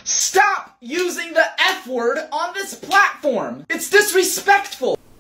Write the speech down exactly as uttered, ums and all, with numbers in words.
Stop using the F word on this platform! It's disrespectful!